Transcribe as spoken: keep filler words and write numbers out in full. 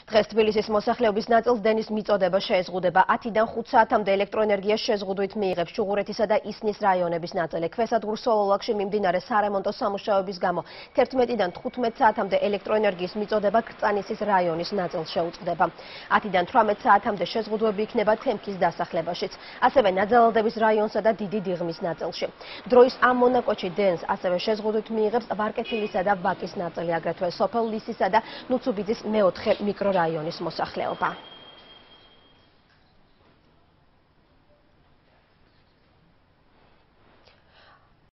დღეს თბილისის მოსახლეობის ნაწილს დენის მიწოდება შეეზღუდება. ათიდან ხუთ საათამდე ელექტროენერგიას შეზღუდვით მიიღებს ჩუღურეთისა და ისნის რაიონების ნაწილი. ქვესადგურ სოლოლაკში მიმდინარე სარემონტო სამუშაოების გამო თერთმეტიდან თხუთმეტ საათამდე ელექტროენერგიის მიწოდება კრწანისის რაიონის ნაწილს შეუწყდება. ათიდან თვრამეტ საათამდე შეზღუდვები იქნება თემქის დასახლებაშიც, ასევე ნაძალადების რაიონსა და დიდი დიღმის ნაწილში. დროის ამ მონაკვეთში დენს ასევე შეზღუდვით მიიღებს ვარკეთილისა და ვაკის ნაწილი, აგრეთვე სოფელ ლისისა და ნუცუბიძის მეოთხე მიკრორაიონის მოსახლეობა.